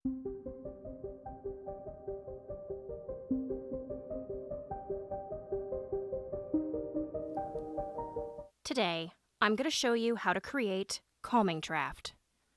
Today, I'm going to show you how to create calming draft.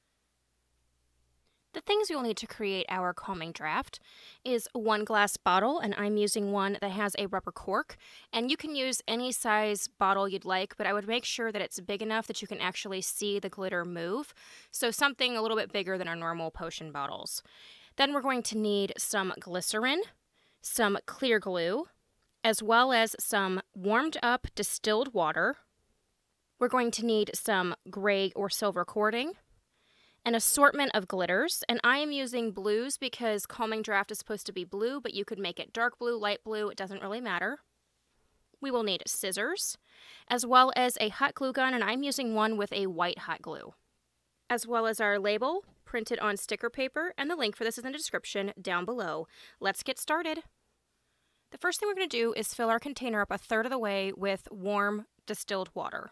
The things you'll need to create our calming draft is one glass bottle, and I'm using one that has a rubber cork, and you can use any size bottle you'd like, but I would make sure that it's big enough that you can actually see the glitter move, so something a little bit bigger than our normal potion bottles. Then we're going to need some glycerin, some clear glue, as well as some warmed up distilled water. We're going to need some gray or silver cording, an assortment of glitters, and I am using blues because calming draft is supposed to be blue, but you could make it dark blue, light blue, it doesn't really matter. We will need scissors, as well as a hot glue gun, and I'm using one with a white hot glue, as well as our label printed on sticker paper, and the link for this is in the description down below. Let's get started. The first thing we're going to do is fill our container up a third of the way with warm distilled water.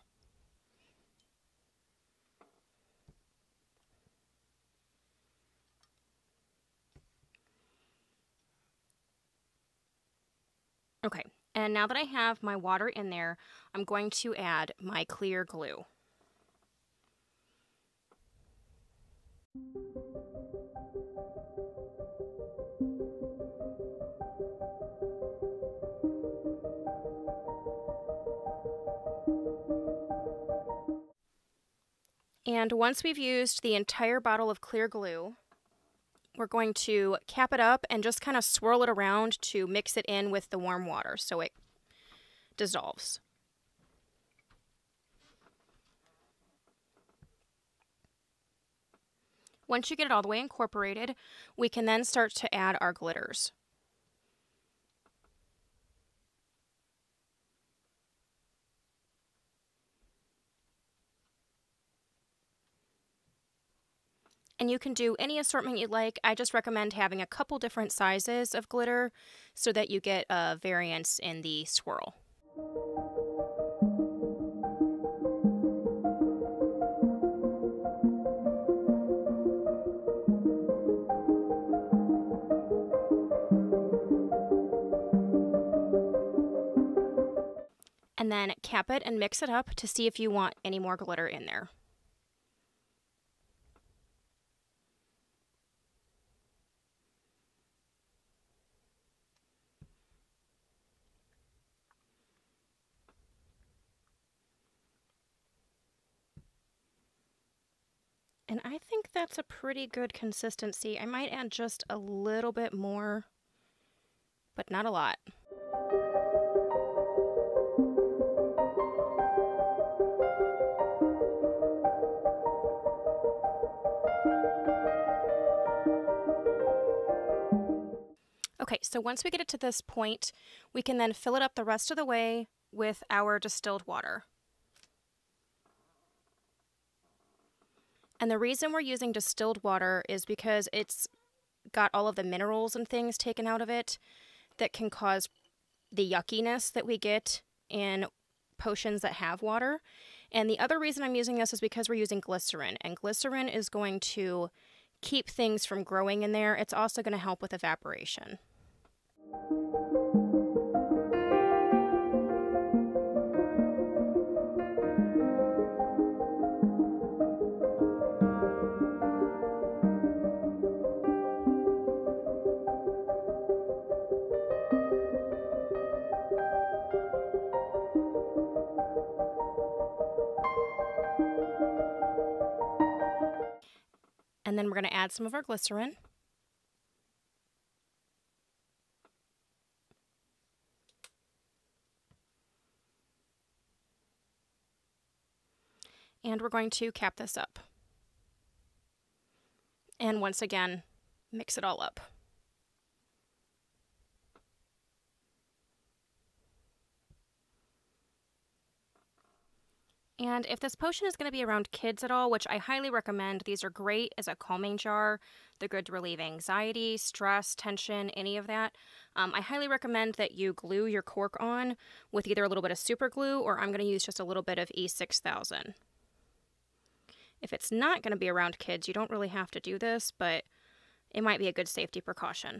Okay, and now that I have my water in there, I'm going to add my clear glue. And once we've used the entire bottle of clear glue, we're going to cap it up and just kind of swirl it around to mix it in with the warm water so it dissolves. Once you get it all the way incorporated, we can then start to add our glitters. And you can do any assortment you'd like. I just recommend having a couple different sizes of glitter so that you get a variance in the swirl. And then cap it and mix it up to see if you want any more glitter in there. And I think that's a pretty good consistency. I might add just a little bit more, but not a lot. Okay, so once we get it to this point, we can then fill it up the rest of the way with our distilled water. And the reason we're using distilled water is because it's got all of the minerals and things taken out of it that can cause the yuckiness that we get in potions that have water. And the other reason I'm using this is because we're using glycerin, and glycerin is going to keep things from growing in there. It's also going to help with evaporation. And then we're going to add some of our glycerin. And we're going to cap this up. And once again, mix it all up. And if this potion is going to be around kids at all, which I highly recommend, these are great as a calming jar. They're good to relieve anxiety, stress, tension, any of that. I highly recommend that you glue your cork on with either a little bit of super glue, or I'm going to use just a little bit of E6000. If it's not going to be around kids, you don't really have to do this, but it might be a good safety precaution.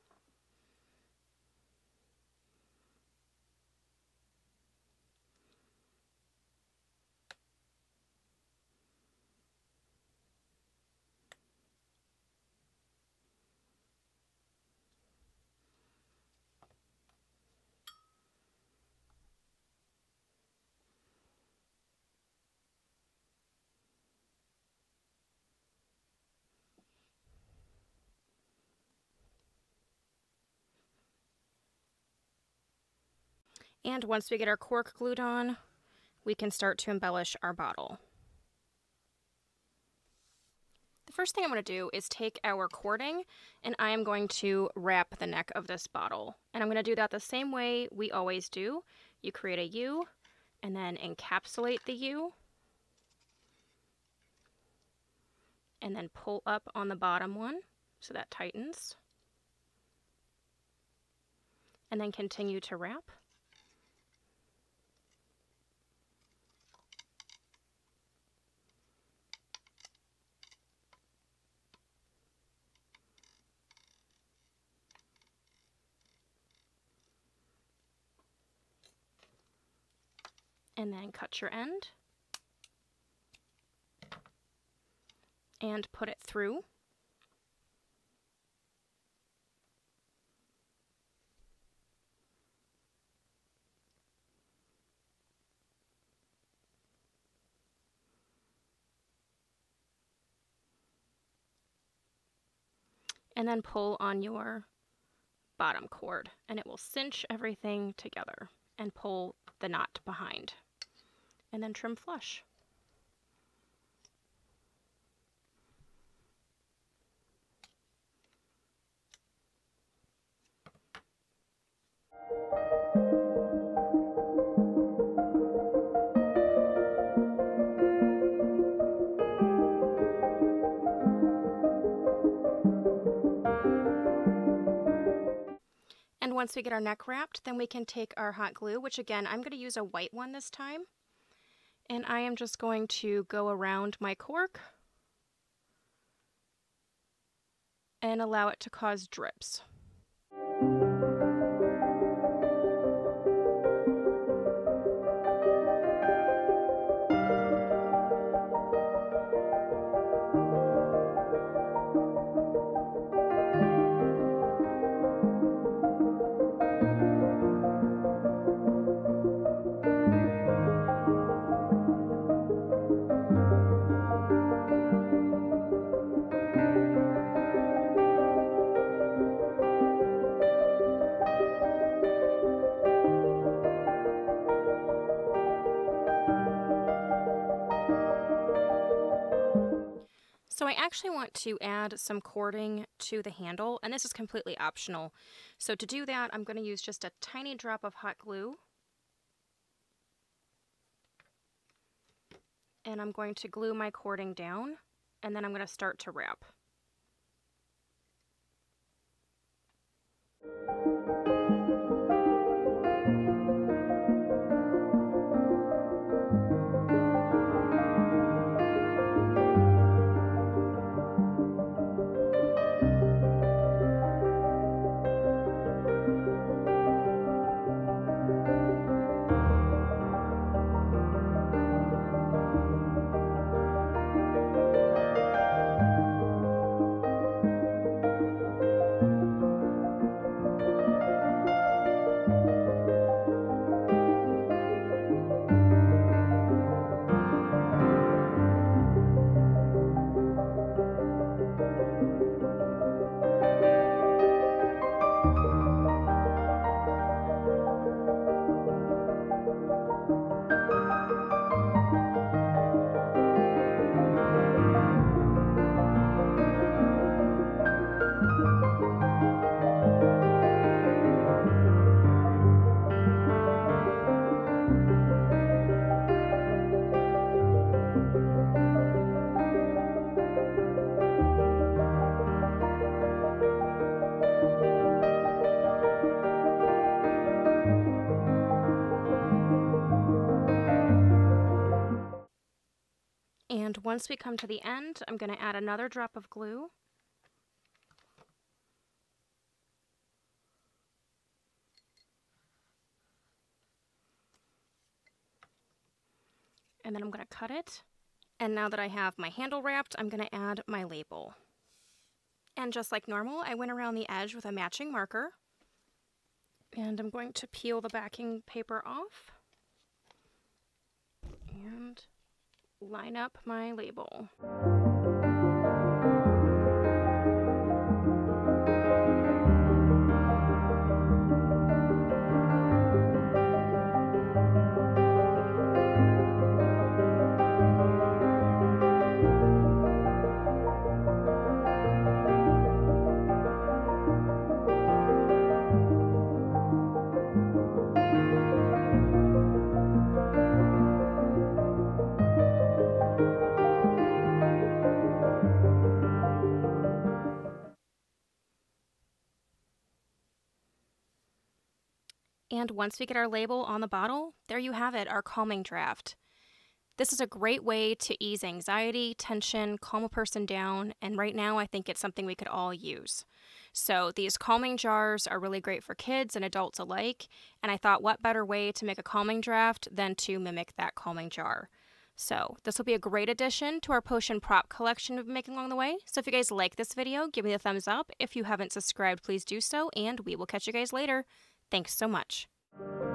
And once we get our cork glued on, we can start to embellish our bottle. The first thing I'm going to do is take our cording, and I am going to wrap the neck of this bottle. And I'm going to do that the same way we always do. You create a U, and then encapsulate the U, and then pull up on the bottom one, so that tightens. And then continue to wrap. And then cut your end and put it through. And then pull on your bottom cord, and it will cinch everything together and pull the knot behind. And then trim flush. And once we get our neck wrapped, then we can take our hot glue, which again, I'm going to use a white one this time. And I am just going to go around my cork and allow it to cause drips. So I actually want to add some cording to the handle, and this is completely optional. So to do that, I'm going to use just a tiny drop of hot glue. And I'm going to glue my cording down, and then I'm going to start to wrap. And once we come to the end, I'm going to add another drop of glue. And then I'm going to cut it. And now that I have my handle wrapped, I'm going to add my label. And just like normal, I went around the edge with a matching marker. And I'm going to peel the backing paper off and line up my label. And once we get our label on the bottle, there you have it, our calming draft. This is a great way to ease anxiety, tension, calm a person down, and right now I think it's something we could all use. So these calming jars are really great for kids and adults alike, and I thought what better way to make a calming draft than to mimic that calming jar. So this will be a great addition to our potion prop collection we've been making along the way. So if you guys like this video, give me a thumbs up. If you haven't subscribed, please do so, and we will catch you guys later. Thanks so much.